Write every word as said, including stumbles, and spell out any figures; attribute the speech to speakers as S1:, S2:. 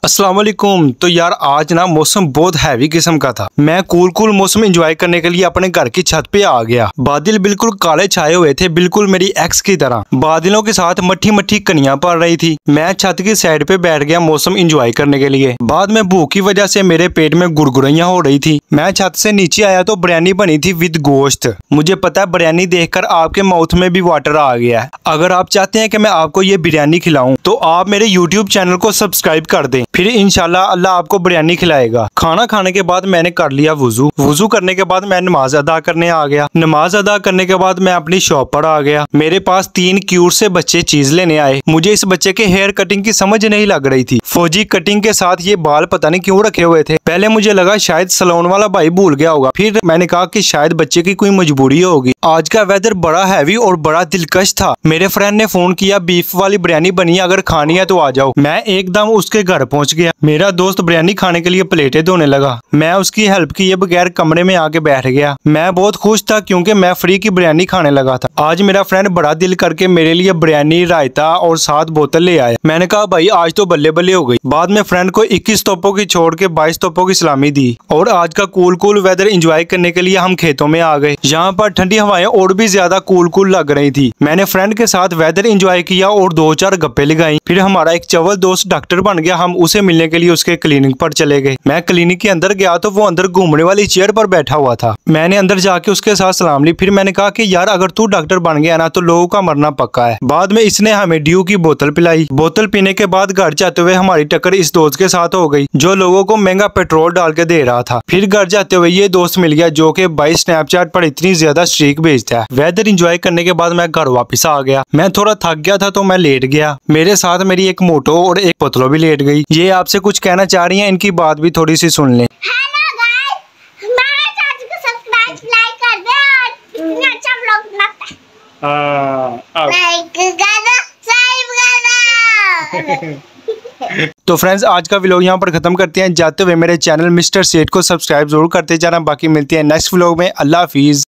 S1: अस्सलाम वालेकुम। तो यार आज ना मौसम बहुत हैवी किस्म का था। मैं कूल कूल मौसम एंजॉय करने के लिए अपने घर की छत पे आ गया। बादल बिल्कुल काले छाए हुए थे, बिल्कुल मेरी एक्स की तरह। बादलों के साथ मट्ठी मट्ठी कनियां पड़ रही थी। मैं छत की साइड पे बैठ गया मौसम एंजॉय करने के लिए। बाद में भूख की वजह से मेरे पेट में गुड़गुड़ियां हो रही थी। मैं छत से नीचे आया तो बिरयानी बनी थी विद गोश्त। मुझे पता है बिरयानी देखकर आपके माउथ में भी वाटर आ गया है। अगर आप चाहते हैं कि मैं आपको ये बिरयानी खिलाऊं तो आप मेरे यूट्यूब चैनल को सब्सक्राइब कर दें, फिर इंशाल्लाह अल्लाह आपको बिरयानी खिलाएगा। खाना खाने के बाद मैंने कर लिया वुजू। वुजू करने के बाद मैं नमाज अदा करने आ गया। नमाज अदा करने के बाद मैं अपनी शॉप पर आ गया। मेरे पास तीन क्यूट से बच्चे चीज लेने आए। मुझे इस बच्चे के हेयर कटिंग की समझ नहीं लग रही थी। फौजी कटिंग के साथ ये बाल पता नहीं क्यों रखे हुए थे। पहले मुझे लगा शायद सलोन वाला भाई भूल गया होगा, फिर मैंने कहा कि शायद बच्चे की कोई मजबूरी होगी। आज का वेदर बड़ा हैवी और बड़ा दिलकश था। मेरे फ्रेंड ने फोन किया, बीफ वाली बिरयानी बनी है, अगर खानी है तो आ जाओ। मैं एकदम उसके घर पहुंच गया। मेरा दोस्त बिरयानी खाने के लिए प्लेटें धोने लगा। मैं उसकी हेल्प किए बगैर कमरे में आके बैठ गया। मैं बहुत खुश था क्योंकि मैं फ्री की बिरयानी खाने लगा था। आज मेरा फ्रेंड बड़ा दिल करके मेरे लिए बिरयानी, रायता और सात बोतल ले आया। मैंने कहा भाई आज तो बल्ले बल्ले हो गई। बाद में फ्रेंड को इक्कीस तोपों की छोड़ के बाईस तोपों की सलामी दी और आज का कूल कूल वेदर एंजॉय करने के लिए हम खेतों में आ गए। यहाँ पर ठंडी हवाएं और भी ज्यादा कूल कूल लग रही थी। मैंने फ्रेंड के साथ वेदर एंजॉय किया और दो चार गप्पे लगाई। फिर हमारा एक चवल दोस्त डॉक्टर बन गया। हम उसे मिलने के लिए उसके क्लिनिक पर चले गए। मैं क्लिनिक के अंदर गया तो वो अंदर घूमने वाली चेयर पर बैठा हुआ था। मैंने अंदर जाके उसके साथ सलाम ली। फिर मैंने कहा कि यार अगर तू डॉक्टर बन गया ना तो लोगों का मरना पक्का है। बाद में इसने हमें ड्यू की बोतल पिलाई। बोतल पीने के बाद घर जाते हुए हमारी टक्कर इस दोस्त के साथ हो गई जो लोगों को महंगा पेट्रोल डाल के दे रहा था। फिर घर जाते हुए ये दोस्त मिल गया जो कि भाई स्नैपचैट पर इतनी ज्यादा स्ट्रीक भेजता है। वेदर एंजॉय करने के बाद मैं घर वापस आ गया। मैं थोड़ा थक गया था तो मैं लेट गया। मेरे साथ मेरी एक मोटो और एक पतलो भी लेट गई। ये आपसे कुछ कहना चाह रही है, इनकी बात भी थोड़ी सी सुन लें।
S2: हेलो गाइस, हमारे चैनल को सब्सक्राइब लाइक कर दे और इतना अच्छा व्लॉग बनाता है।
S1: हां
S2: लाइक करो, सब्सक्राइब करो।
S1: तो फ्रेंड्स आज का व्लॉग यहाँ पर खत्म करते हैं। जाते हुए मेरे चैनल मिस्टर सेठ को सब्सक्राइब जरूर करते जाना। बाकी मिलते हैं नेक्स्ट व्लॉग में। अल्लाह हाफिज।